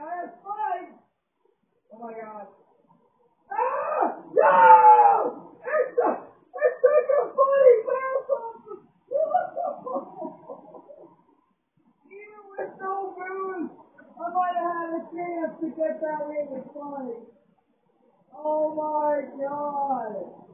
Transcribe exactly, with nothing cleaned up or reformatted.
that's funny. Oh my God. Ah! No! It's a, it's such a funny mouth. Even with no booze, I might have had a chance to get that in. It's funny. Oh my God.